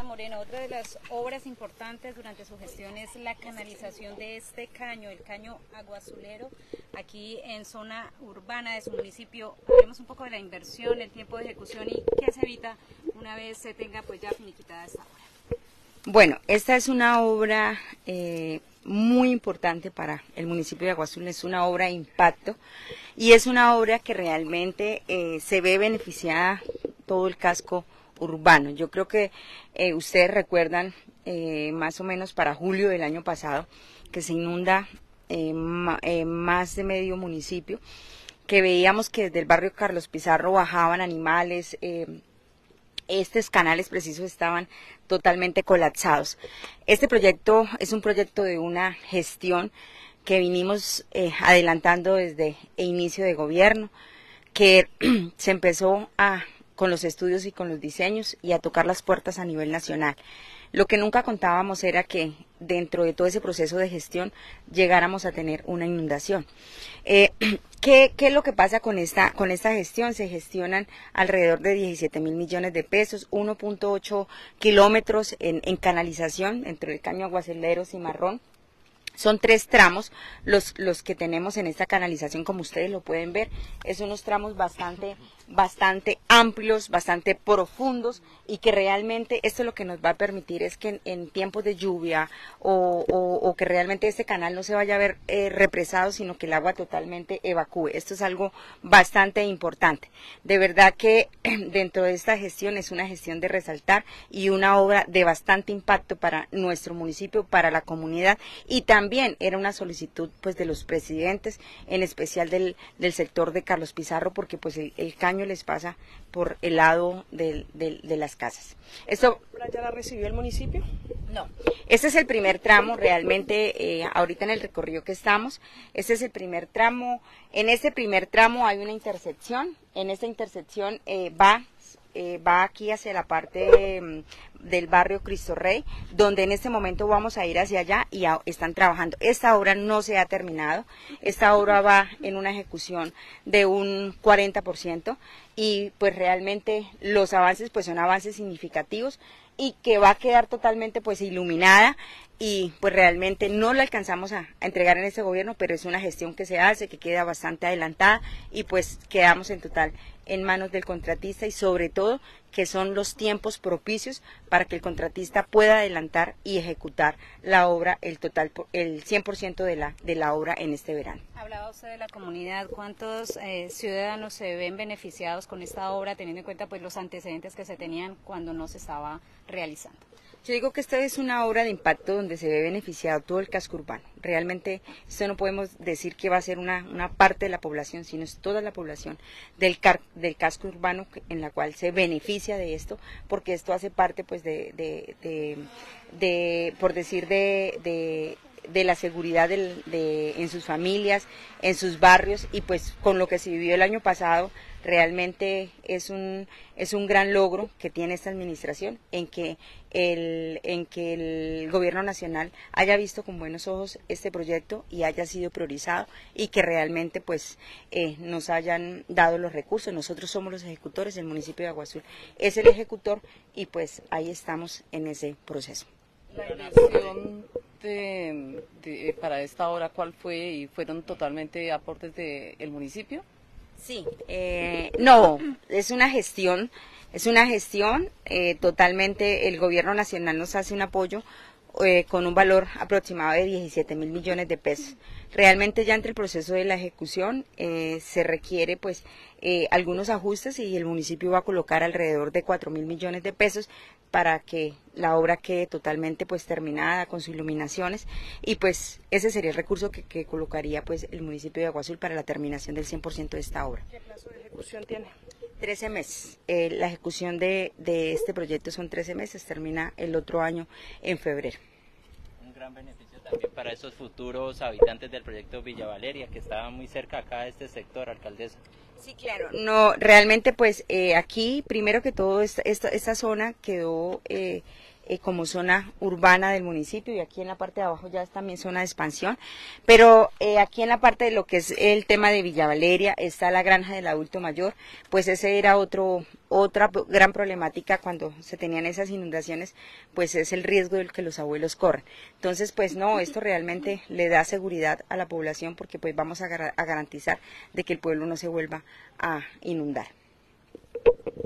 Moreno, otra de las obras importantes durante su gestión es la canalización de este caño, el caño Aguazulero, aquí en zona urbana de su municipio. Hablemos un poco de la inversión, el tiempo de ejecución y qué se evita una vez se tenga pues ya finiquitada esta obra. Bueno, esta es una obra muy importante para el municipio de Aguazul, es una obra de impacto y es una obra que realmente se ve beneficiada todo el casco urbano. Yo creo que ustedes recuerdan más o menos para julio del año pasado que se inunda más de medio municipio, que veíamos que desde el barrio Carlos Pizarro bajaban animales, estos canales precisos estaban totalmente colapsados. Este proyecto es un proyecto de una gestión que vinimos adelantando desde el inicio de gobierno, que se empezó con los estudios y con los diseños y a tocar las puertas a nivel nacional. Lo que nunca contábamos era que dentro de todo ese proceso de gestión llegáramos a tener una inundación. ¿Qué es lo que pasa con esta gestión? Se gestionan alrededor de 17.000 millones de pesos, 1.8 kilómetros en canalización entre el caño Aguacilero y Cimarrón. Son 3 tramos los que tenemos en esta canalización, como ustedes lo pueden ver. Es unos tramos bastante amplios, bastante profundos y que realmente esto lo que nos va a permitir es que en tiempos de lluvia o que realmente este canal no se vaya a ver represado, sino que el agua totalmente evacúe. Esto es algo bastante importante. De verdad que dentro de esta gestión es una gestión de resaltar y una obra de bastante impacto para nuestro municipio, para la comunidad, y también era una solicitud pues de los presidentes, en especial del sector de Carlos Pizarro, porque pues el caño les pasa por el lado de las casas. ¿Esto ya la recibió el municipio? No. Este es el primer tramo, realmente ahorita en el recorrido que estamos, este es el primer tramo. En este primer tramo hay una intersección, en esta intersección va aquí hacia la parte del barrio Cristo Rey, donde en este momento vamos a ir hacia allá y están trabajando. Esta obra no se ha terminado, esta obra va en una ejecución de un 40% y pues realmente los avances pues son avances significativos y que va a quedar totalmente pues iluminada y pues realmente no la alcanzamos a entregar en este gobierno, pero es una gestión que se hace, que queda bastante adelantada y pues quedamos en total en manos del contratista y sobre todo que son los tiempos propicios para que el contratista pueda adelantar y ejecutar la obra, el 100% de la obra en este verano. Hablaba usted de la comunidad, ¿cuántos ciudadanos se ven beneficiados con esta obra, teniendo en cuenta pues los antecedentes que se tenían cuando no se estaba realizando? Yo digo que esta es una obra de impacto donde se ve beneficiado todo el casco urbano. Realmente esto no podemos decir que va a ser una parte de la población, sino es toda la población del casco urbano en la cual se beneficia de esto, porque esto hace parte pues por decir de la seguridad en sus familias, en sus barrios, y pues con lo que se vivió el año pasado realmente es un gran logro que tiene esta administración en que el gobierno nacional haya visto con buenos ojos este proyecto y haya sido priorizado y que realmente pues nos hayan dado los recursos. Nosotros somos los ejecutores, el municipio de Aguazul es el ejecutor y pues ahí estamos en ese proceso. La inversión para esta obra, ¿cuál fue? ¿Y fueron totalmente aportes del municipio? Sí, no, es una gestión totalmente, el gobierno nacional nos hace un apoyo con un valor aproximado de 17.000 millones de pesos. Realmente ya entre el proceso de la ejecución se requiere pues algunos ajustes y el municipio va a colocar alrededor de 4.000 millones de pesos para que la obra quede totalmente pues terminada con sus iluminaciones y pues ese sería el recurso que colocaría pues el municipio de Aguazul para la terminación del 100% de esta obra. ¿Qué plazo de ejecución tiene? 13 meses. La ejecución de este proyecto son 13 meses, termina el otro año en febrero. Un gran beneficio también para esos futuros habitantes del proyecto Villa Valeria, que estaban muy cerca acá de este sector, alcaldesa. Sí, claro. No, realmente pues aquí, primero que todo, esta zona quedó como zona urbana del municipio, y aquí en la parte de abajo ya es también zona de expansión, pero aquí en la parte de lo que es el tema de Villa Valeria está la granja del adulto mayor, pues ese era otra gran problemática cuando se tenían esas inundaciones, pues es el riesgo del que los abuelos corren. Entonces, pues no, esto realmente le da seguridad a la población porque pues vamos a garantizar de que el pueblo no se vuelva a inundar.